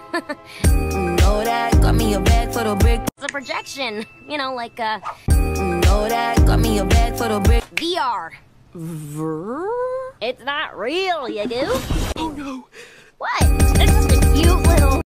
Know that, got me a bag for the brick. It's a projection, you know, like Know that, got me a bag for the brick. VR. It's not real, you goof. Oh no! What? It's just a cute little